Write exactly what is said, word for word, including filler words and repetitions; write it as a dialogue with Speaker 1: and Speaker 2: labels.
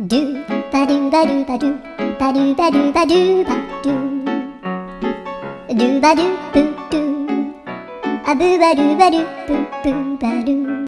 Speaker 1: ドゥバドゥバドゥバドゥバドゥバドゥバドゥバドゥドゥバドゥブドゥあぶばるばるブブバドゥ